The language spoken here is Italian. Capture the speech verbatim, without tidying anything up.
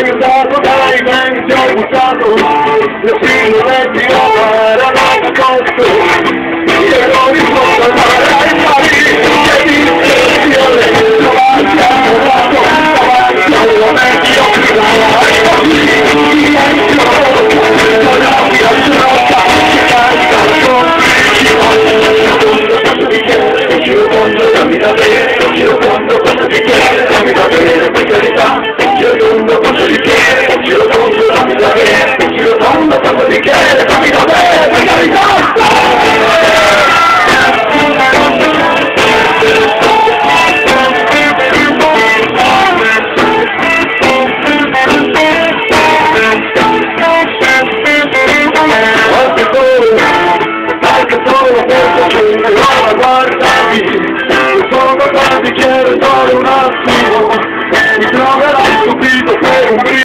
aiutato, dai, ben ti ho buttato, le sigarette era nascosto, io non rispondo al mare, ai mari, che mi senti a lei, davanti a trovato, davanti a una metti ho chiuso, ai mari, silenzio, non la mia strada, che canta la complice, giro tondo, dammi da bere, giro tondo, cosa ti chiede, dammi da bere, per carità, giro tondo, cosa ti chiede, giro tondo, dammi da bere, giro tondo, cosa ti chiede, dammi da bere, per carità. Anche solo, anche solo questo che non la guardati, sono guardati, chiedo solo un attimo.